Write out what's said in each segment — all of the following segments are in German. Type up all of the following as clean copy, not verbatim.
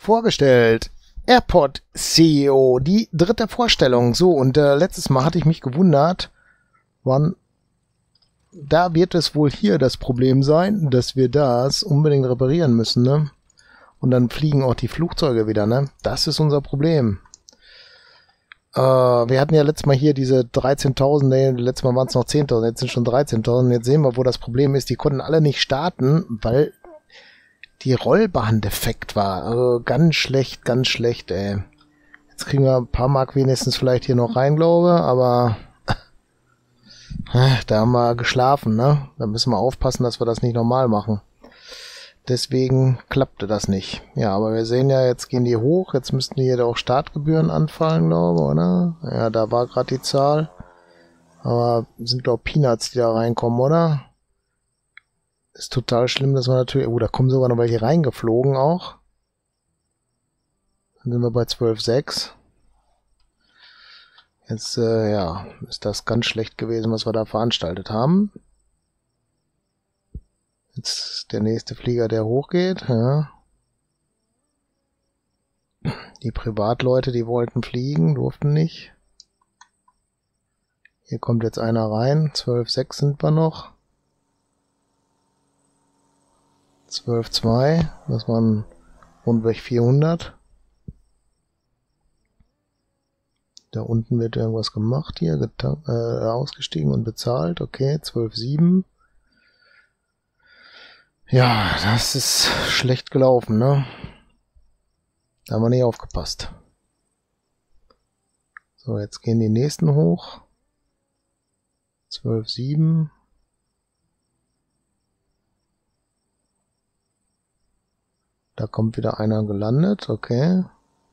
vorgestellt. AirPod CEO, die dritte Vorstellung. So, und letztes Mal hatte ich mich gewundert, da wird es wohl hier das Problem sein, dass wir das unbedingt reparieren müssen, ne? Und dann fliegen auch die Flugzeuge wieder, ne? Das ist unser Problem. Wir hatten ja letztes Mal hier diese 13.000, ne, letztes Mal waren es noch 10.000, jetzt sind schon 13.000. Jetzt sehen wir, wo das Problem ist. Die konnten alle nicht starten, weil die Rollbahn defekt war. Also ganz schlecht, ey. Jetzt kriegen wir ein paar Mark wenigstens vielleicht hier noch rein, glaube, aber da haben wir geschlafen, ne? Da müssen wir aufpassen, dass wir das nicht normal machen. Deswegen klappte das nicht. Ja, aber wir sehen ja, jetzt gehen die hoch. Jetzt müssten hier auch Startgebühren anfallen, glaube ich, oder? Ja, da war gerade die Zahl. Aber sind, glaube ich, Peanuts, die da reinkommen, oder? Ist total schlimm, dass wir natürlich... Oh, da kommen sogar noch welche reingeflogen auch. Dann sind wir bei 12,6. Jetzt, ja, ist das ganz schlecht gewesen, was wir da veranstaltet haben. Jetzt ist der nächste Flieger, der hochgeht. Ja. Die Privatleute, die wollten fliegen, durften nicht. Hier kommt jetzt einer rein. 12,6 sind wir noch. 12,2. Das waren rundweg 400. Da unten wird irgendwas gemacht hier. Ausgestiegen und bezahlt. Okay, 12,7. Ja, das ist schlecht gelaufen, ne? Da haben wir nicht aufgepasst. So, jetzt gehen die nächsten hoch. 12,7. Da kommt wieder einer gelandet, okay.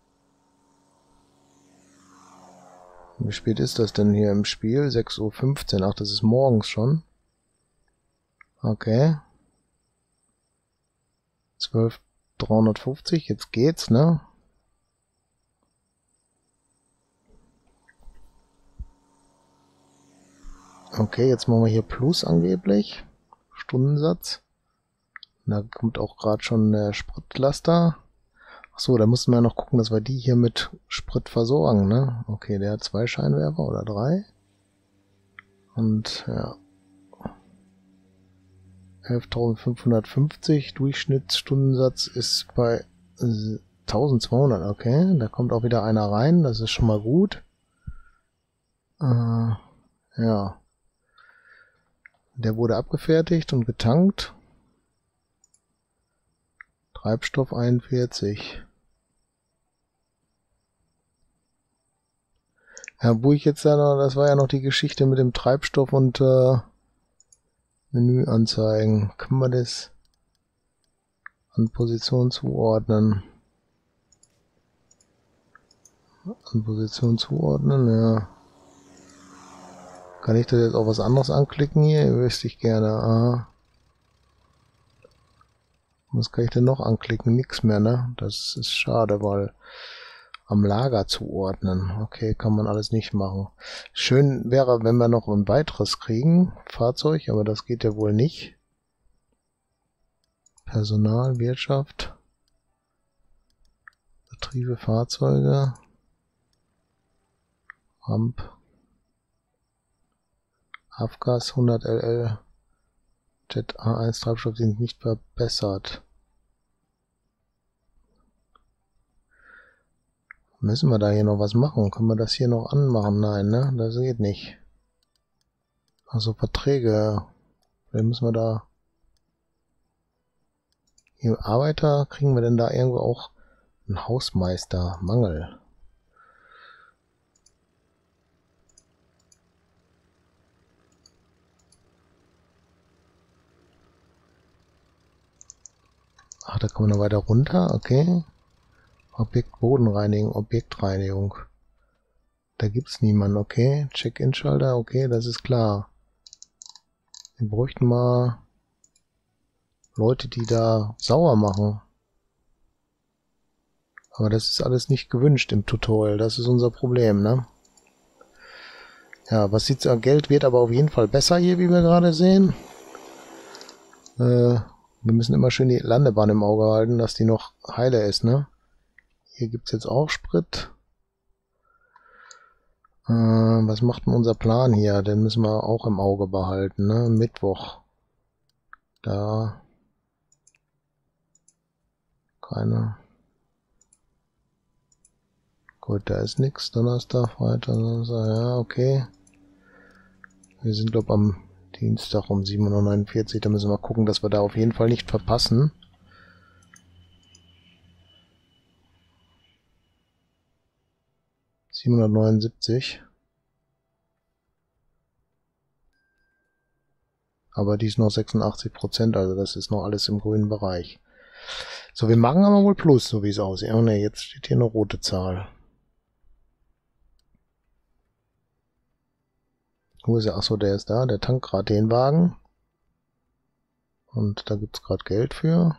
Wie spät ist das denn hier im Spiel? 6:15 Uhr. Ach, das ist morgens schon. Okay. 12.350, jetzt geht's, ne? Okay, jetzt machen wir hier Plus angeblich. Stundensatz. Da kommt auch gerade schon der Spritlaster. Achso, da mussten wir ja noch gucken, dass wir die hier mit Sprit versorgen, ne? Okay, der hat 2 Scheinwerfer oder 3. Und, ja. 11.550, Durchschnittsstundensatz ist bei 1.200, okay, da kommt auch wieder einer rein, das ist schon mal gut. Ja, der wurde abgefertigt und getankt. Treibstoff 41. Ja, wo ich jetzt da noch, das war ja noch die Geschichte mit dem Treibstoff und Menü anzeigen. Können wir das an Position zuordnen? An Position zuordnen, ja. Kann ich das jetzt auch was anderes anklicken hier? Wüsste ich gerne. Aha. Was kann ich denn noch anklicken? Nix mehr, ne? Das ist schade, weil am Lager zuordnen. Okay, kann man alles nicht machen. Schön wäre, wenn wir noch ein weiteres kriegen. Fahrzeug, aber das geht ja wohl nicht. Personal, Wirtschaft. Betriebe, Fahrzeuge. Ramp. Afgas 100 LL. Jet A1 Treibstoff sind nicht verbessert. Müssen wir da hier noch was machen? Können wir das hier noch anmachen? Nein, ne? Das geht nicht. Also Verträge. Vielleicht müssen wir da... Hier Arbeiter, kriegen wir denn da irgendwo auch einen Hausmeister? Mangel. Ach, da kommen wir noch weiter runter, okay. Objekt Bodenreinigung, Objektreinigung. Da gibt's niemanden, okay. Check-in-Schalter, okay, das ist klar. Wir bräuchten mal Leute, die da sauer machen. Aber das ist alles nicht gewünscht im Tutorial, das ist unser Problem, ne? Ja, was sieht's an? Geld wird aber auf jeden Fall besser hier, wie wir gerade sehen. Wir müssen immer schön die Landebahn im Auge halten, dass die noch heile ist, ne? Hier gibt's jetzt auch Sprit. Was macht denn unser Plan hier? Den müssen wir auch im Auge behalten, ne? Mittwoch. Da. Keine. Gut, da ist nichts. Donnerstag, Freitag, Samstag, ja, okay. Wir sind, glaube ich, am Dienstag um 7:49 Uhr. Da müssen wir gucken, dass wir da auf jeden Fall nicht verpassen. $779. Aber die ist noch 86%, also das ist noch alles im grünen Bereich. So, wir machen aber wohl Plus, so wie es aussieht. Oh ne, jetzt steht hier eine rote Zahl. Wo ist er? Achso, der ist da. Der tankt gerade den Wagen. Und da gibt's gerade Geld für.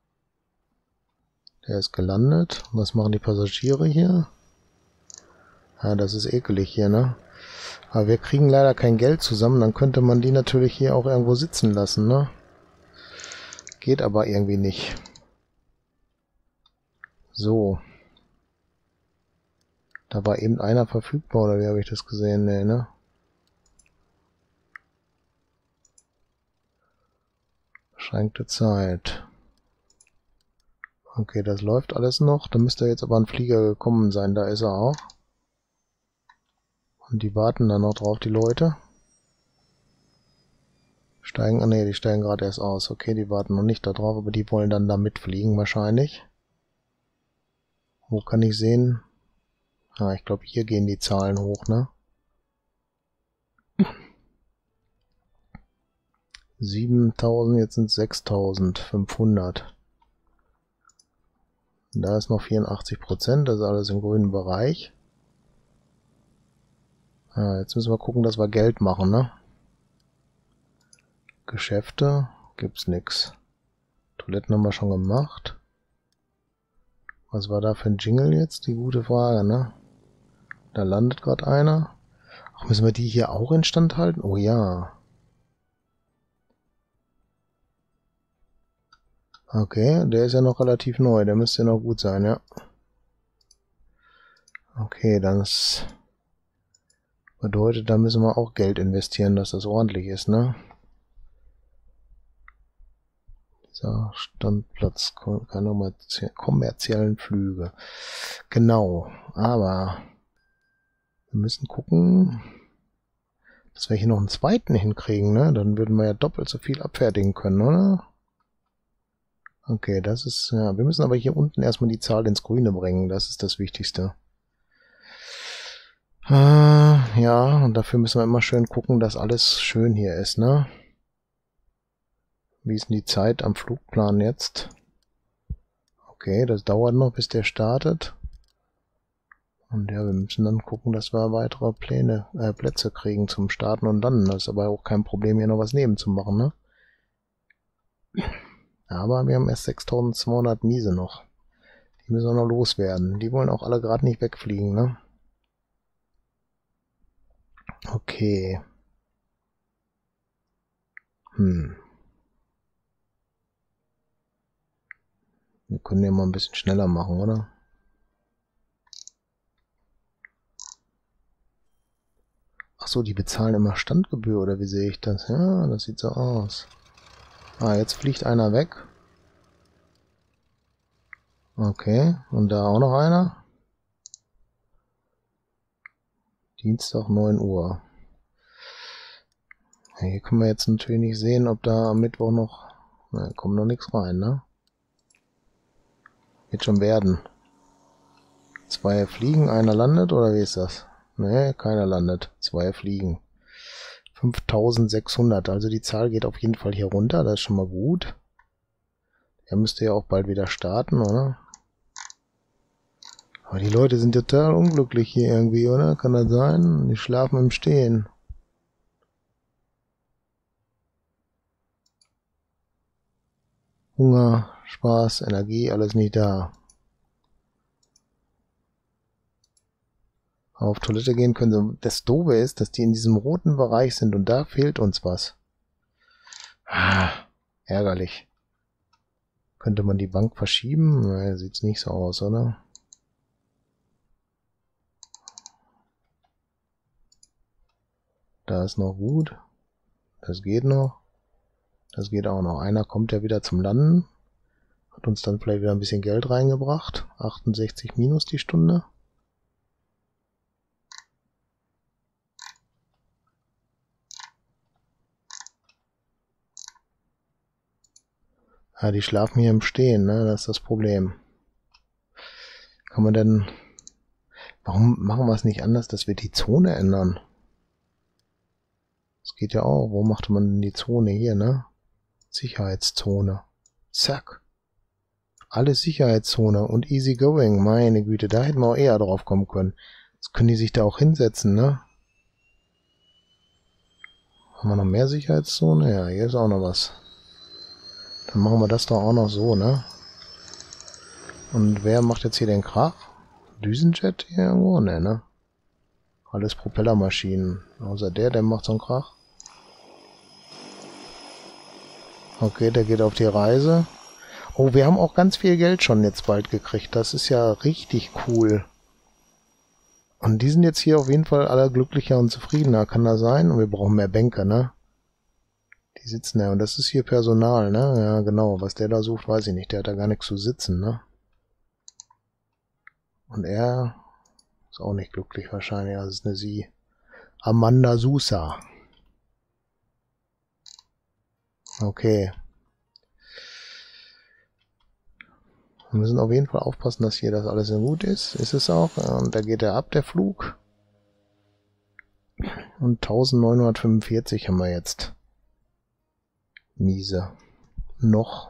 Der ist gelandet. Was machen die Passagiere hier? Ja, das ist ekelig hier, ne? Aber wir kriegen leider kein Geld zusammen. Dann könnte man die natürlich hier auch irgendwo sitzen lassen, ne? Geht aber irgendwie nicht. So. Da war eben einer verfügbar, oder wie habe ich das gesehen? Nee, ne? Beschränkte Zeit. Okay, das läuft alles noch. Da müsste jetzt aber ein Flieger gekommen sein. Da ist er auch. Und die warten dann noch drauf, die Leute. Steigen, ne, die steigen gerade erst aus. Okay, die warten noch nicht da drauf, aber die wollen dann da mitfliegen wahrscheinlich. Wo kann ich sehen? Ah, ich glaube, hier gehen die Zahlen hoch, ne? 7.000, jetzt sind es 6.500. Da ist noch 84%, das ist alles im grünen Bereich. Ah, jetzt müssen wir gucken, dass wir Geld machen, ne? Geschäfte gibt's nix. Toiletten haben wir schon gemacht. Was war da für ein Jingle jetzt? Die gute Frage, ne? Da landet gerade einer. Ach, müssen wir die hier auch instand halten? Oh ja. Okay, der ist ja noch relativ neu. Der müsste ja noch gut sein, ja. Okay, das bedeutet, da müssen wir auch Geld investieren, dass das ordentlich ist, ne? Dieser Standplatz, keine kommerziellen Flüge. Genau, aber wir müssen gucken, dass wir hier noch einen zweiten hinkriegen, ne? Dann würden wir ja doppelt so viel abfertigen können, oder? Okay, das ist, ja, wir müssen aber hier unten erstmal die Zahl ins Grüne bringen, das ist das Wichtigste. Ja, und dafür müssen wir immer schön gucken, dass alles schön hier ist, ne? Wie ist denn die Zeit am Flugplan jetzt? Okay, das dauert noch, bis der startet. Und ja, wir müssen dann gucken, dass wir weitere Plätze kriegen zum Starten und Landen. Das ist aber auch kein Problem, hier noch was nebenzumachen, ne? Aber wir haben erst 6.200 Miese noch. Die müssen wir noch loswerden. Die wollen auch alle gerade nicht wegfliegen, ne? Okay. Wir können ja mal ein bisschen schneller machen, oder? Ach so, die bezahlen immer Standgebühr, oder wie sehe ich das? Ja, das sieht so aus. Ah, jetzt fliegt einer weg. Okay, und da auch noch einer. Dienstag 9 Uhr. Ja, hier können wir jetzt natürlich nicht sehen, ob da am Mittwoch noch... Na, kommt noch nichts rein, ne? Wird schon werden. 2 fliegen, einer landet, oder wie ist das? Ne, keiner landet. 2 fliegen. 5.600, also die Zahl geht auf jeden Fall hier runter, das ist schon mal gut. Er müsste ja auch bald wieder starten, oder? Aber die Leute sind total unglücklich hier irgendwie, oder? Kann das sein? Die schlafen im Stehen. Hunger, Spaß, Energie, alles nicht da. Auf Toilette gehen können sie. Das Doofe ist, dass die in diesem roten Bereich sind und da fehlt uns was. Ah, ärgerlich. Könnte man die Bank verschieben? Naja, sieht's nicht so aus, oder? Da ist noch gut. Das geht noch. Das geht auch noch. Einer kommt ja wieder zum Landen. Hat uns dann vielleicht wieder ein bisschen Geld reingebracht. 68 minus die Stunde. Ja, die schlafen hier im Stehen, ne? Das ist das Problem. Kann man denn... Warum machen wir es nicht anders, dass wir die Zone ändern? Das geht ja auch. Wo machte man denn die Zone hier, ne? Sicherheitszone. Zack. Alles Sicherheitszone und easy going. Meine Güte, da hätten wir auch eher drauf kommen können. Jetzt können die sich da auch hinsetzen, ne? Haben wir noch mehr Sicherheitszone? Ja, hier ist auch noch was. Dann machen wir das doch auch noch so, ne? Und wer macht jetzt hier den Krach? Düsenjet hier irgendwo? Ne? Alles Propellermaschinen. Außer der macht so einen Krach. Okay, der geht auf die Reise. Oh, wir haben auch ganz viel Geld schon jetzt bald gekriegt. Das ist ja richtig cool. Und die sind jetzt hier auf jeden Fall alle glücklicher und zufriedener. Kann das sein? Und wir brauchen mehr Bänke, ne? Die sitzen ja. Und das ist hier Personal, ne? Ja, genau. Was der da sucht, weiß ich nicht. Der hat da gar nichts zu sitzen, ne? Und er ist auch nicht glücklich wahrscheinlich. Das ist eine sie. Amanda Sousa. Okay. Wir müssen auf jeden Fall aufpassen, dass hier das alles so gut ist. Ist es auch. Und da geht er ab, der Flug. Und 1945 haben wir jetzt. Miese. Noch.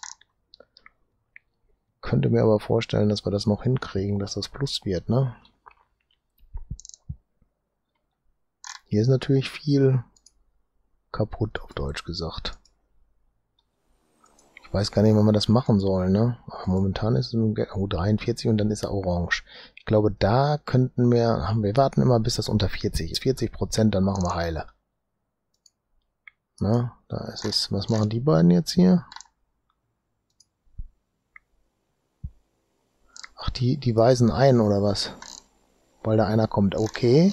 Könnte mir aber vorstellen, dass wir das noch hinkriegen, dass das Plus wird, ne? Hier ist natürlich viel kaputt, auf Deutsch gesagt. Ich weiß gar nicht, wann man das machen soll, ne? Aber momentan ist es 43 und dann ist er orange. Ich glaube, da könnten wir warten immer, bis das unter 40 ist. 40%, dann machen wir heile. Na, da ist es. Was machen die beiden jetzt hier? Ach, die weisen ein, oder was? Weil da einer kommt. Okay.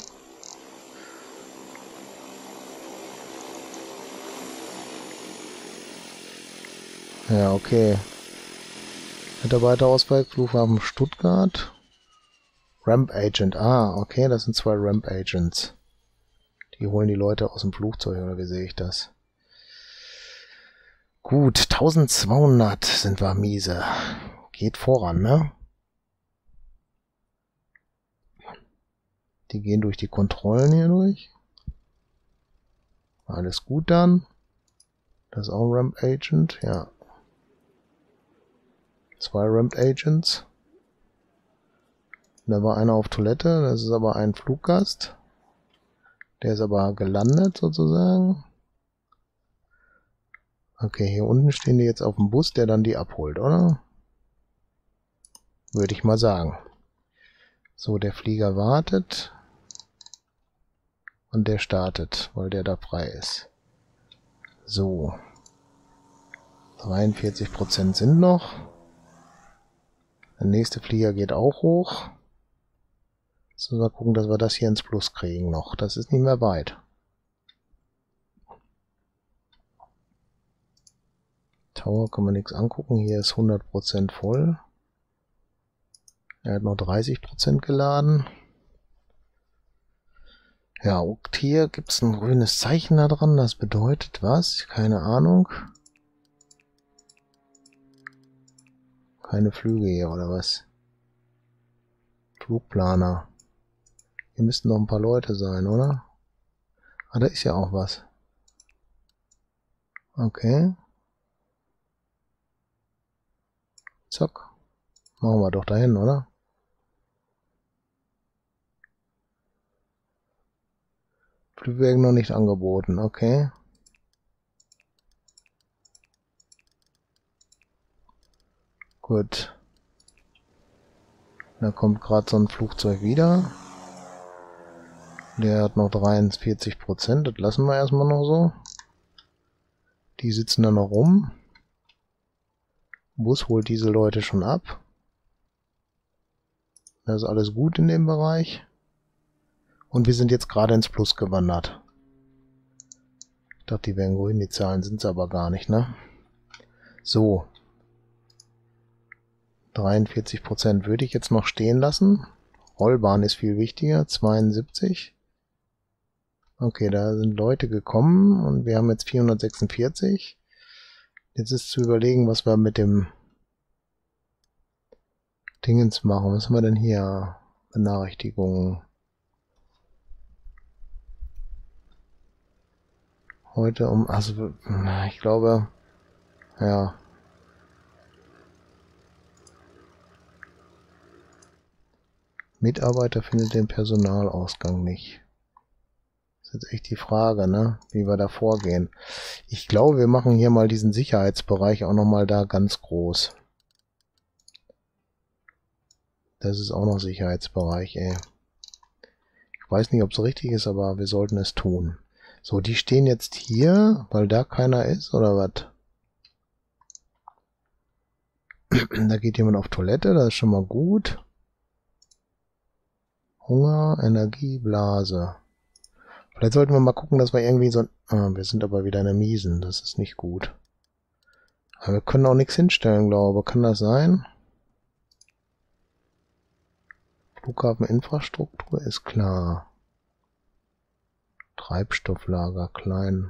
Ja, okay. Mitarbeiterausweis, Flughafen Stuttgart. Ramp Agent. Ah, okay, das sind 2 Ramp Agents. Die holen die Leute aus dem Flugzeug, oder wie sehe ich das? Gut, 1200 sind wir miese. Geht voran, ne? Die gehen durch die Kontrollen hier durch. Alles gut dann. Das ist auch ein Ramp Agent, ja. 2 Ramp Agents. Da war einer auf Toilette, das ist aber ein Fluggast. Der ist aber gelandet sozusagen. Okay, hier unten stehen die jetzt auf dem Bus, der dann die abholt, oder? Würde ich mal sagen. So, der Flieger wartet. Und der startet, weil der da frei ist. So. 43% sind noch. Der nächste Flieger geht auch hoch. Jetzt müssen wir gucken, dass wir das hier ins Plus kriegen noch. Das ist nicht mehr weit. Tower kann man nichts angucken. Hier ist 100% voll. Er hat noch 30% geladen. Ja, und hier gibt es ein grünes Zeichen da dran. Das bedeutet was? Keine Ahnung. Keine Flüge hier, oder was? Flugplaner. Hier müssten noch ein paar Leute sein, oder? Ah, da ist ja auch was. Okay. Zack. Machen wir doch dahin, oder? Flugwege noch nicht angeboten, okay. Gut. Da kommt gerade so ein Flugzeug wieder. Der hat noch 43%, das lassen wir erstmal noch so. Die sitzen da noch rum. Bus holt diese Leute schon ab. Das ist alles gut in dem Bereich. Und wir sind jetzt gerade ins Plus gewandert. Ich dachte, die wären grün, die Zahlen sind es aber gar nicht, ne? So. 43% würde ich jetzt noch stehen lassen. Rollbahn ist viel wichtiger, 72. Okay, da sind Leute gekommen und wir haben jetzt 446. Jetzt ist zu überlegen, was wir mit dem Dingens machen. Was haben wir denn hier? Benachrichtigungen. Heute also ich glaube, ja. Mitarbeiter findet den Personalausgang nicht. Das ist jetzt echt die Frage, ne? Wie wir da vorgehen. Ich glaube, wir machen hier mal diesen Sicherheitsbereich auch nochmal da ganz groß. Das ist auch noch Sicherheitsbereich, ey. Ich weiß nicht, ob es richtig ist, aber wir sollten es tun. So, die stehen jetzt hier, weil da keiner ist, oder was? Da geht jemand auf Toilette, das ist schon mal gut. Hunger, Energie, Blase. Vielleicht sollten wir mal gucken, dass wir irgendwie so... wir sind aber wieder in der Miesen, das ist nicht gut. Aber wir können auch nichts hinstellen, glaube ich. Kann das sein? Flughafeninfrastruktur ist klar. Treibstofflager, klein.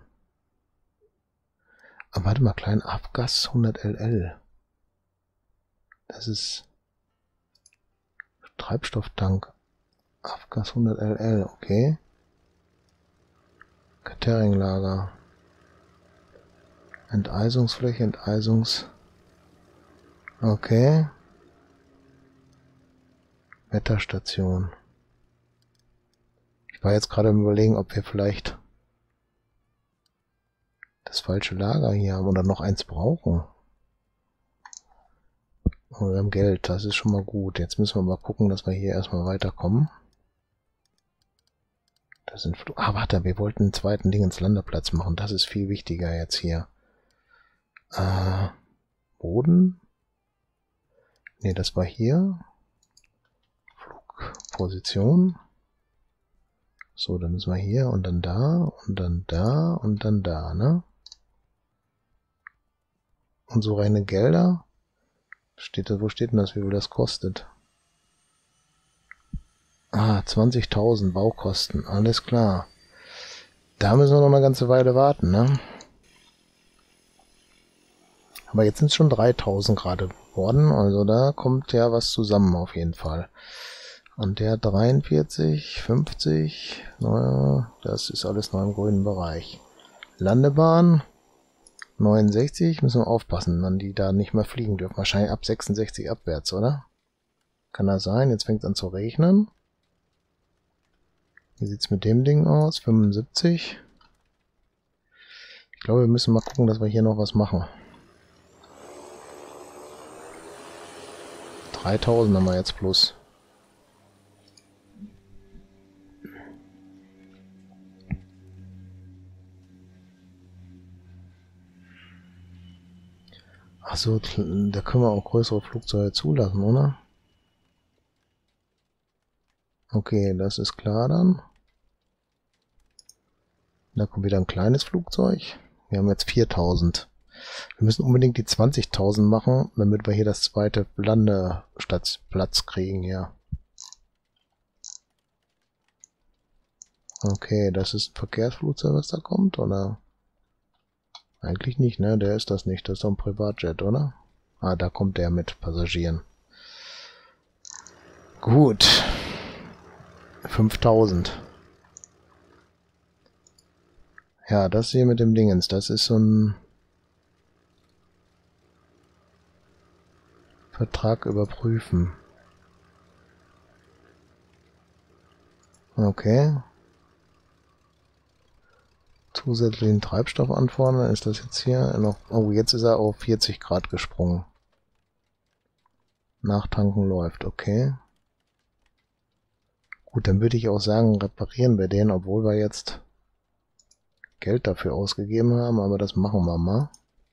Aber warte mal, klein Abgas 100 LL. Das ist... Treibstofftank. Abgas 100 LL, okay. Cateringlager. Enteisungsfläche, Okay. Wetterstation. Ich war jetzt gerade im Überlegen, ob wir vielleicht das falsche Lager hier haben oder noch eins brauchen. Oh, wir haben Geld, das ist schon mal gut. Jetzt müssen wir mal gucken, dass wir hier erstmal weiterkommen. Das sind warte, wir wollten einen zweiten Ding ins Landeplatz machen. Das ist viel wichtiger jetzt hier. Boden? Ne, das war hier. Flugposition. So, dann müssen wir hier und dann da und dann da und dann da, ne? Und so reine Gelder. Wo steht denn das, wie viel das kostet? 20.000 Baukosten, alles klar. Da müssen wir noch eine ganze Weile warten, ne? Aber jetzt sind es schon 3.000 gerade geworden, also da kommt ja was zusammen auf jeden Fall. Und der 43, 50, das ist alles noch im grünen Bereich. Landebahn 69, müssen wir aufpassen, wann die da nicht mehr fliegen dürfen. Wahrscheinlich ab 66 abwärts, oder? Kann das sein? Jetzt fängt es an zu regnen. Wie sieht's mit dem Ding aus? 75. Ich glaube, wir müssen mal gucken, dass wir hier noch was machen. 3.000 haben wir jetzt plus. Achso, da können wir auch größere Flugzeuge zulassen, oder? Okay, das ist klar dann. Da kommt wieder ein kleines Flugzeug. Wir haben jetzt 4.000. Wir müssen unbedingt die 20.000 machen, damit wir hier das zweite Landeplatz kriegen, ja. Okay, das ist ein Verkehrsflugzeug, was da kommt, oder? Eigentlich nicht, ne? Der ist das nicht. Das ist doch ein Privatjet, oder? Da kommt der mit Passagieren. Gut. 5.000. Ja, das hier mit dem Dingens, das ist so ein Vertrag überprüfen. Okay. Zusätzlichen Treibstoff anfordern, ist das jetzt hier noch... Oh, jetzt ist er auf 40 Grad gesprungen. Nachtanken läuft, okay. Gut, dann würde ich auch sagen, reparieren wir den, obwohl wir jetzt Geld dafür ausgegeben haben, aber das machen wir mal.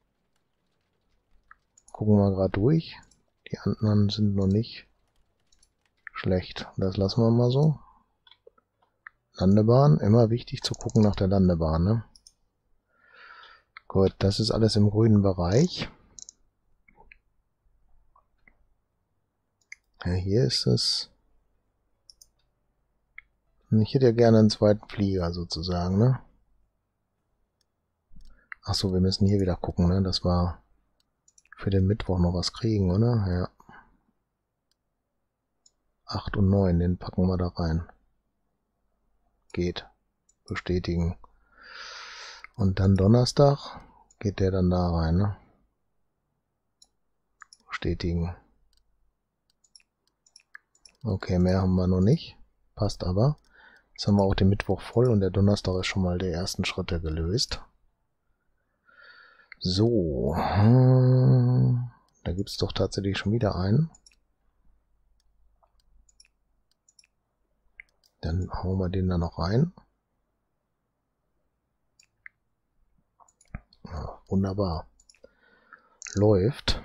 Gucken wir gerade durch. Die anderen sind noch nicht schlecht. Das lassen wir mal so. Landebahn, immer wichtig zu gucken nach der Landebahn, ne? Gut, das ist alles im grünen Bereich. Ja, hier ist es. Ich hätte ja gerne einen zweiten Flieger sozusagen, ne? Achso, wir müssen hier wieder gucken, ne? Das war für den Mittwoch noch was kriegen, oder? Ja. 8 und 9, den packen wir da rein. Geht. Bestätigen. Und dann Donnerstag geht der dann da rein, ne? Bestätigen. Okay, mehr haben wir noch nicht. Passt aber. Jetzt haben wir auch den Mittwoch voll und der Donnerstag ist schon mal die ersten Schritte gelöst. So. Da gibt es doch tatsächlich schon wieder einen. Dann hauen wir den da noch rein. Ja, wunderbar. Läuft.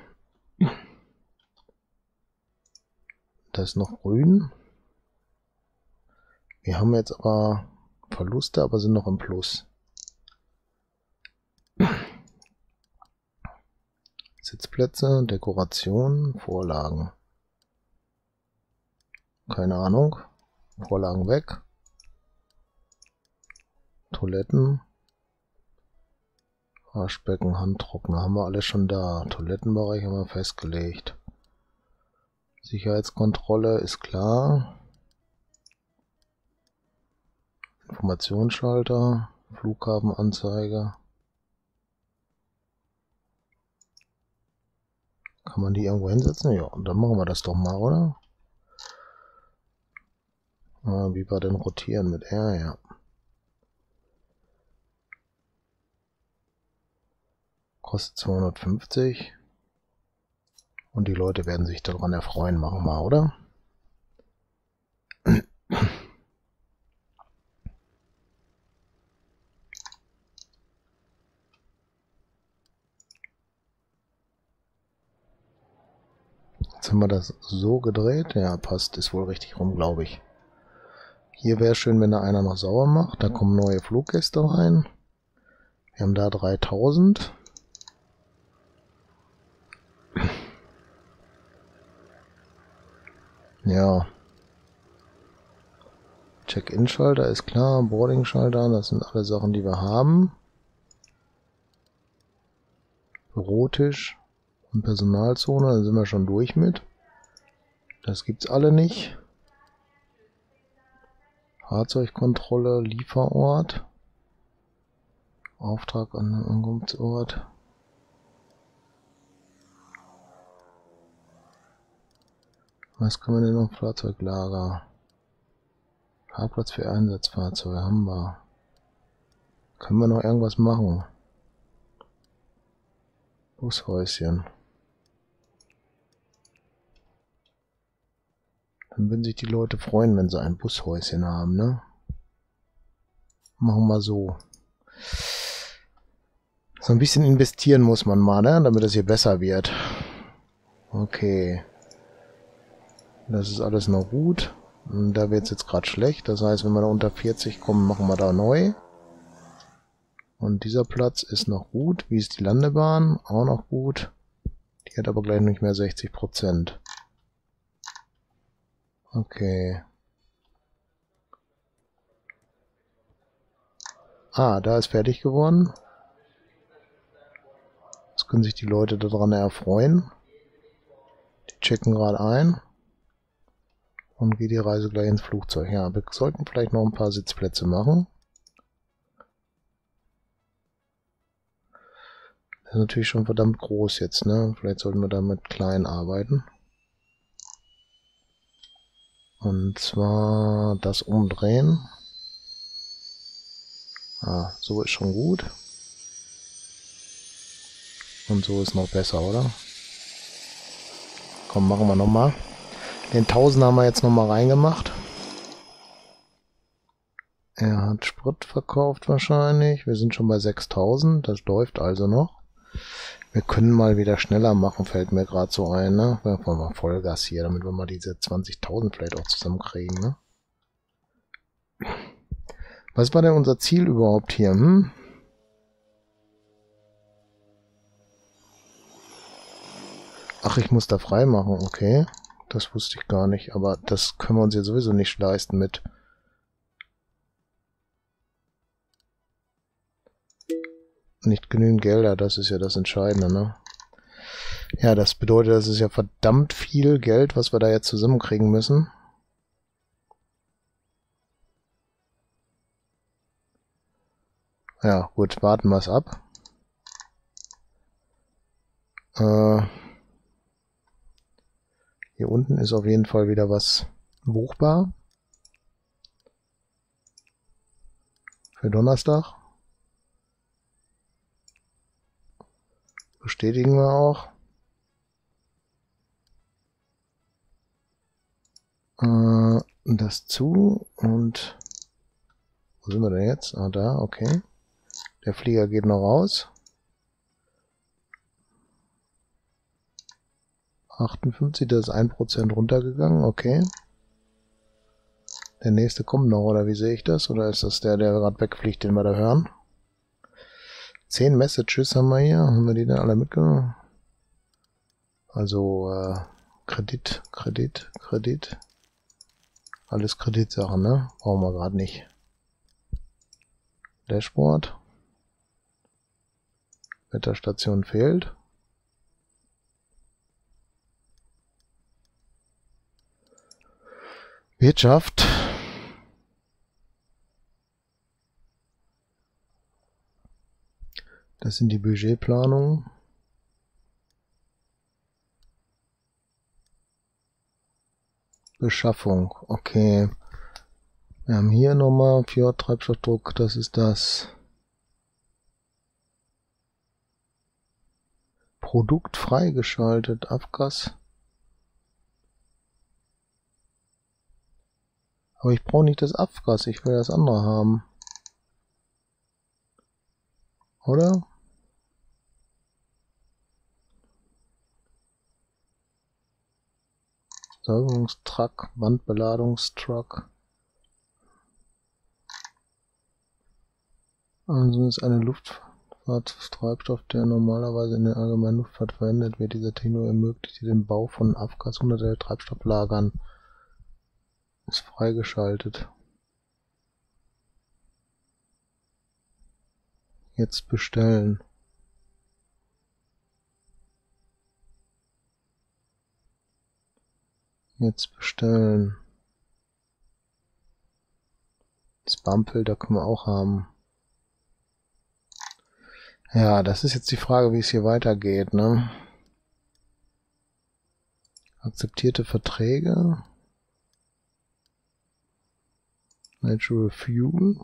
Das ist noch grün. Wir haben jetzt aber Verluste, aber sind noch im Plus. Sitzplätze, Dekoration, Vorlagen. Keine Ahnung. Vorlagen weg. Toiletten. Waschbecken, Handtrockner haben wir alles schon da. Toilettenbereich haben wir festgelegt. Sicherheitskontrolle ist klar. Informationsschalter, Flughafenanzeige. Kann man die irgendwo hinsetzen? Ja, und dann machen wir das doch mal, oder? Wie wir denn rotieren mit R, ja. Kostet 250. Und die Leute werden sich daran erfreuen. Machen wir, oder? Jetzt haben wir das so gedreht. Ja, passt. Ist wohl richtig rum, glaube ich. Hier wäre schön, wenn da einer noch sauer macht. Da kommen neue Fluggäste rein. Wir haben da 3000. Ja. Check-in-Schalter ist klar. Boarding-Schalter, das sind alle Sachen, die wir haben. Bürotisch und Personalzone, da sind wir schon durch mit. Das gibt's alle nicht. Fahrzeugkontrolle, Lieferort. Auftrag an den Ankunftsort. Was können wir denn noch? Fahrzeuglager. Parkplatz für Einsatzfahrzeuge haben wir. Können wir noch irgendwas machen? Bushäuschen. Dann würden sich die Leute freuen, wenn sie ein Bushäuschen haben, ne? Machen wir so. So ein bisschen investieren muss man mal, ne? Damit es hier besser wird. Okay. Das ist alles noch gut. Und da wird es jetzt gerade schlecht. Das heißt, wenn wir da unter 40 kommen, machen wir da neu. Und dieser Platz ist noch gut. Wie ist die Landebahn? Auch noch gut. Die hat aber gleich nicht mehr 60%. Okay. Ah, da ist fertig geworden. Jetzt können sich die Leute daran erfreuen. Die checken gerade ein. Und geht die Reise gleich ins Flugzeug. Ja, wir sollten vielleicht noch ein paar Sitzplätze machen. Das ist natürlich schon verdammt groß jetzt, ne? Vielleicht sollten wir da mit klein arbeiten. Und zwar das umdrehen. Ah, so ist schon gut. Und so ist noch besser, oder? Komm, machen wir nochmal. Den 1000 haben wir jetzt nochmal reingemacht. Er hat Sprit verkauft wahrscheinlich. Wir sind schon bei 6000. Das läuft also noch. Wir können mal wieder schneller machen, fällt mir gerade so ein, ne? Wir wollen mal Vollgas hier, damit wir mal diese 20.000 vielleicht auch zusammenkriegen, ne? Was war denn unser Ziel überhaupt hier, Ach, ich muss da frei machen, okay. Das wusste ich gar nicht, aber das können wir uns ja sowieso nicht leisten mit. Nicht genügend Gelder, das ist ja das Entscheidende, ne? Ja, das bedeutet, das ist ja verdammt viel Geld, was wir da jetzt zusammenkriegen müssen. Ja, gut, warten wir es ab. Hier unten ist auf jeden Fall wieder was buchbar. Für Donnerstag. Bestätigen wir auch. Das zu und wo sind wir denn jetzt? Ah, da, okay. Der Flieger geht noch raus. 58, das ist 1% runtergegangen, okay. Der nächste kommt noch, oder wie sehe ich das? Oder ist das der gerade wegfliegt, den wir da hören? 10 Messages haben wir hier. Haben wir die denn alle mitgenommen? Also, Kredit. Alles Kreditsachen, ne? Brauchen wir gerade nicht. Dashboard. Wetterstation fehlt. Wirtschaft. Das sind die Budgetplanungen. Beschaffung, okay. Wir haben hier nochmal Treibstoffdruck, das ist das. Produkt freigeschaltet, Abgas. Aber ich brauche nicht das Abgas, ich will das andere haben. Oder? Säuberungstruck, Wandbeladungstruck. Also ist eine Luftfahrttreibstoff, der normalerweise in der allgemeinen Luftfahrt verwendet wird. Dieser Technologie ermöglicht den Bau von Abgas- und Treibstofflagern. Ist freigeschaltet. Jetzt bestellen. Jetzt bestellen. Spamfilter können wir auch haben. Ja, das ist jetzt die Frage, wie es hier weitergeht, ne? Akzeptierte Verträge. Natural Fuel.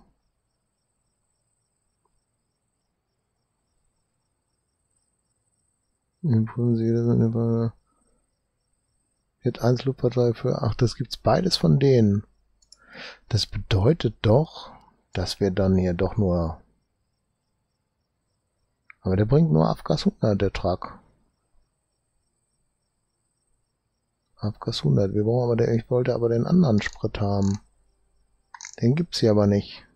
Wird 1 Luftfahrt für. Ach, das gibt's beides von denen. Das bedeutet doch, dass wir dann hier doch nur. Aber der bringt nur Abgas 100, der Truck. Abgas 100. Wir brauchen aber ich wollte aber den anderen Sprit haben. Den gibt's hier aber nicht.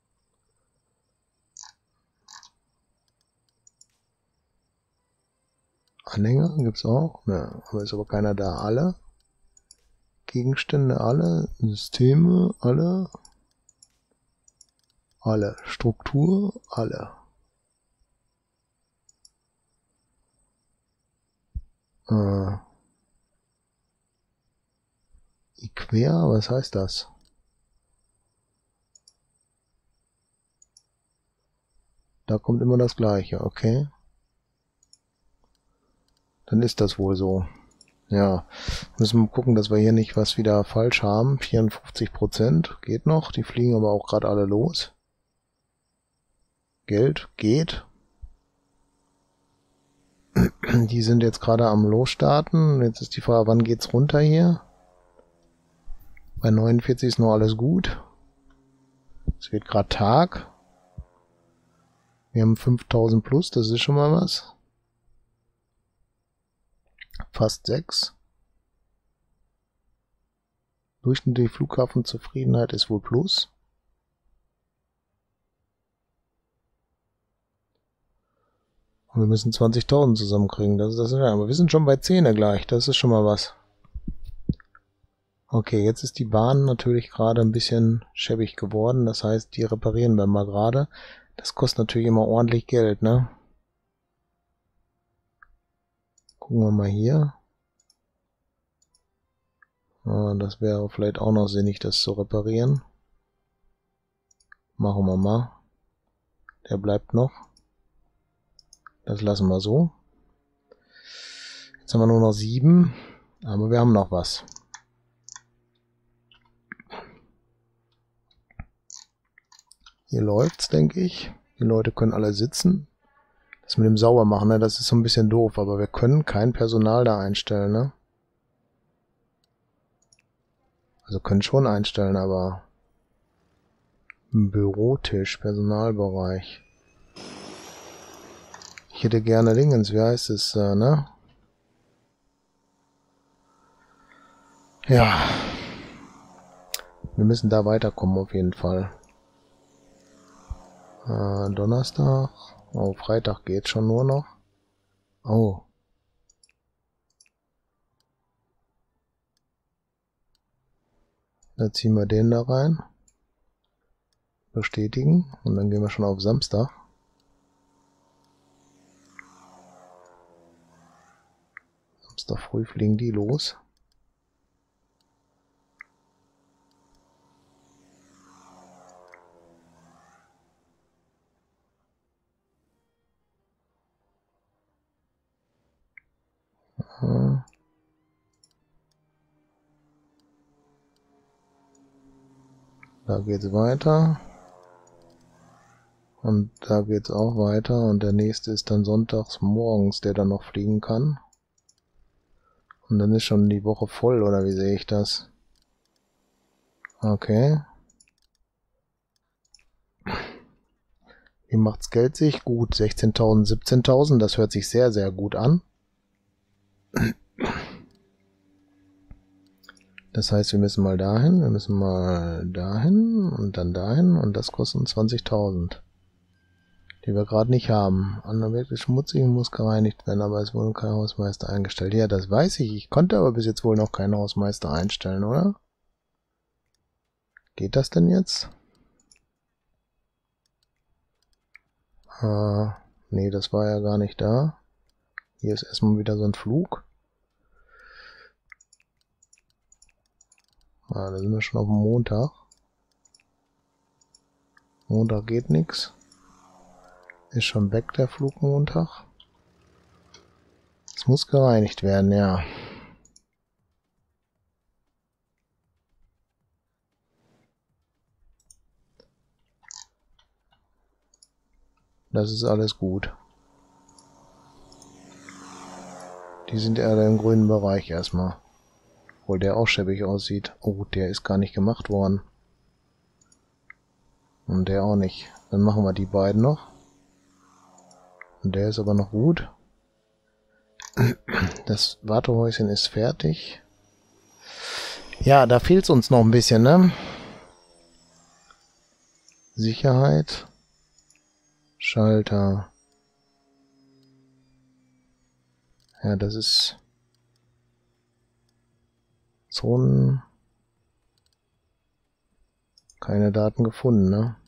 Anhänger gibt's auch. Ne, aber ist aber keiner da. Alle. Gegenstände, alle. Systeme, alle. Alle. Struktur, alle. Quer, was heißt das? Da kommt immer das Gleiche, okay. Dann ist das wohl so. Ja, müssen wir gucken, dass wir hier nicht was wieder falsch haben. 54% geht noch, die fliegen aber auch gerade alle los. Geld geht. Die sind jetzt gerade am Losstarten. Jetzt ist die Frage, wann geht's runter hier? Bei 49 ist noch alles gut. Es wird gerade Tag. Wir haben 5000 plus, das ist schon mal was. Fast 6. Durchschnittliche Flughafenzufriedenheit ist wohl plus. Und wir müssen 20.000 zusammenkriegen. Das ist ja, aber wir sind schon bei 10 gleich. Das ist schon mal was. Okay, jetzt ist die Bahn natürlich gerade ein bisschen schäbig geworden. Das heißt, die reparieren wir mal gerade. Das kostet natürlich immer ordentlich Geld, ne? Gucken wir mal hier. Das wäre vielleicht auch noch sinnig, das zu reparieren. Machen wir mal. Der bleibt noch. Das lassen wir so. Jetzt haben wir nur noch 7. Aber wir haben noch was. Hier läuft's, denke ich. Die Leute können alle sitzen. Das mit dem Saubermachen, ne, das ist so ein bisschen doof. Aber wir können kein Personal da einstellen, ne? Also können schon einstellen, aber Bürotisch, Personalbereich. Ich hätte gerne Dingens, wie heißt es, ne? Ja. Wir müssen da weiterkommen auf jeden Fall. Donnerstag. Oh, Freitag geht schon nur noch. Oh. Da ziehen wir den da rein. Bestätigen. Und dann gehen wir schon auf Samstag. Samstag früh fliegen die los. Da geht's weiter. Und da geht's auch weiter. Und der nächste ist dann sonntags morgens, der dann noch fliegen kann. Und dann ist schon die Woche voll, oder wie sehe ich das? Okay. Wie macht's Geld sich? Gut, 16.000, 17.000. Das hört sich sehr, sehr gut an. Das heißt, wir müssen mal dahin, wir müssen mal dahin und dann dahin und das kostet 20.000. Die wir gerade nicht haben. Anderweitig schmutzig muss gereinigt werden, aber es wurde kein Hausmeister eingestellt. Ja, das weiß ich. Ich konnte aber bis jetzt wohl noch keinen Hausmeister einstellen, oder? Geht das denn jetzt? Nee, das war ja gar nicht da. Hier ist erstmal wieder so ein Flug. Da sind wir schon auf dem Montag. Montag geht nichts. Ist schon weg, der Flug Montag. Es muss gereinigt werden, ja. Das ist alles gut. Die sind eher im grünen Bereich erstmal. Obwohl der auch schäbig aussieht. Oh, der ist gar nicht gemacht worden. Und der auch nicht. Dann machen wir die beiden noch. Und der ist aber noch gut. Das Wartehäuschen ist fertig. Ja, da fehlt es uns noch ein bisschen, ne? Sicherheit. Schalter. Ja, das ist... Zonen. Keine Daten gefunden, ne?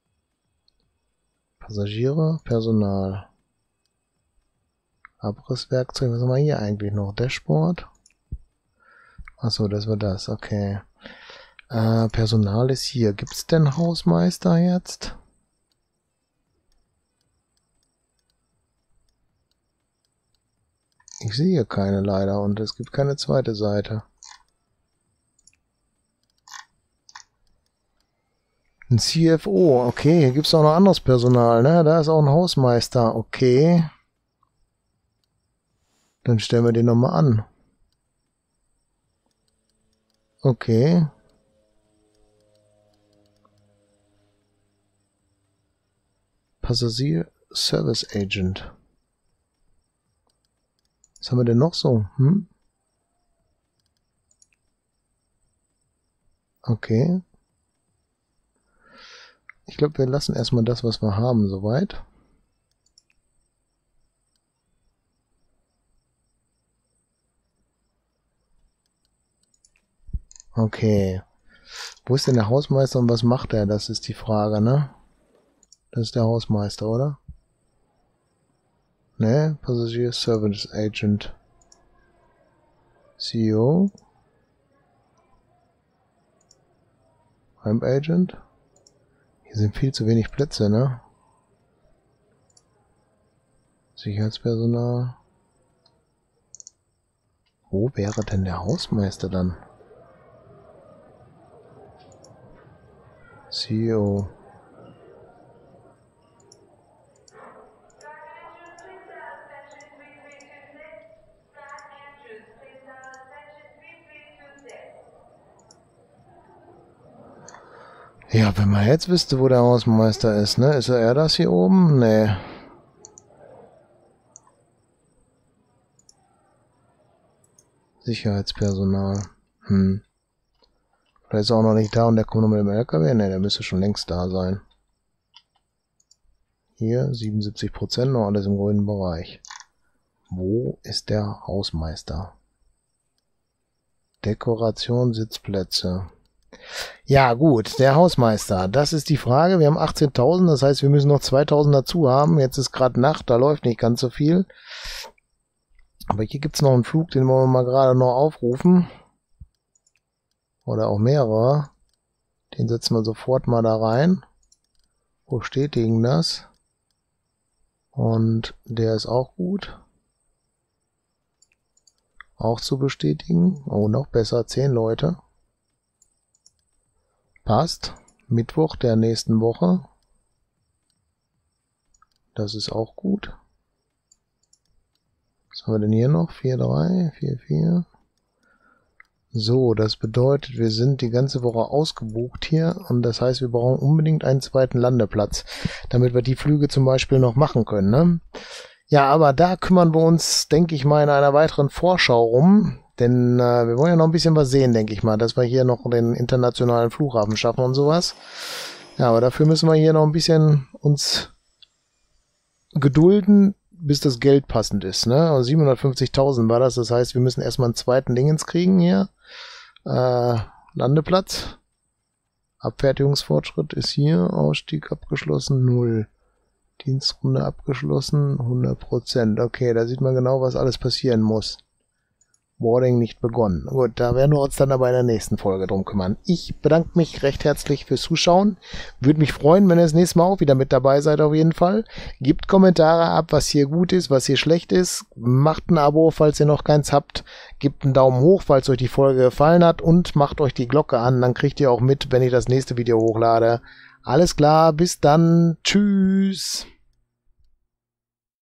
Passagiere, Personal. Abrisswerkzeug, was haben wir hier eigentlich noch? Dashboard. Achso, das war das, okay. Personal ist hier. Gibt's denn Hausmeister jetzt? Ich sehe keine leider und es gibt keine zweite Seite. Ein CFO, okay, hier gibt's auch noch anderes Personal, ne? Da ist auch ein Hausmeister, okay. Dann stellen wir den nochmal an. Okay. Passagier Service Agent. Was haben wir denn noch so? Okay. Ich glaube, wir lassen erstmal das, was wir haben, soweit. Okay. Wo ist denn der Hausmeister und was macht er? Das ist die Frage, ne? Das ist der Hausmeister, oder? Ne? Passagier Service Agent. CEO. Hemp Agent. Hier sind viel zu wenig Plätze, ne? Sicherheitspersonal. Wo wäre denn der Hausmeister dann? CEO. Ja, wenn man jetzt wüsste, wo der Hausmeister ist, ne? Ist er das hier oben? Nee. Sicherheitspersonal. Vielleicht ist er auch noch nicht da und der kommt noch mit dem LKW? Ne, der müsste schon längst da sein. Hier 77%, noch alles im grünen Bereich. Wo ist der Hausmeister? Dekoration, Sitzplätze. Ja gut, der Hausmeister, das ist die Frage. Wir haben 18.000, das heißt, wir müssen noch 2.000 dazu haben. Jetzt ist gerade Nacht, da läuft nicht ganz so viel. Aber hier gibt es noch einen Flug, den wollen wir mal gerade noch aufrufen. Oder auch mehrere. Den setzen wir sofort mal da rein. Bestätigen das. Und der ist auch gut. Auch zu bestätigen. Oh, noch besser, 10 Leute. Passt. Mittwoch der nächsten Woche. Das ist auch gut. Was haben wir denn hier noch? 4-3, 4-4. So, das bedeutet, wir sind die ganze Woche ausgebucht hier und das heißt, wir brauchen unbedingt einen zweiten Landeplatz, damit wir die Flüge zum Beispiel noch machen können, ne? Ja, aber da kümmern wir uns, denke ich mal, in einer weiteren Vorschau rum, denn wir wollen ja noch ein bisschen was sehen, denke ich mal, dass wir hier noch den internationalen Flughafen schaffen und sowas. Ja, aber dafür müssen wir hier noch ein bisschen uns gedulden, bis das Geld passend ist, ne? Also 750.000 war das heißt, wir müssen erstmal einen zweiten Dingens kriegen hier. Landeplatz. Abfertigungsfortschritt ist hier. Ausstieg abgeschlossen, 0. Dienstrunde abgeschlossen, 100%. Okay, da sieht man genau, was alles passieren muss. Boarding nicht begonnen. Gut, da werden wir uns dann aber in der nächsten Folge drum kümmern. Ich bedanke mich recht herzlich fürs Zuschauen. Würde mich freuen, wenn ihr das nächste Mal auch wieder mit dabei seid auf jeden Fall. Gebt Kommentare ab, was hier gut ist, was hier schlecht ist. Macht ein Abo, falls ihr noch keins habt. Gebt einen Daumen hoch, falls euch die Folge gefallen hat. Und macht euch die Glocke an, dann kriegt ihr auch mit, wenn ich das nächste Video hochlade. Alles klar, bis dann. Tschüss.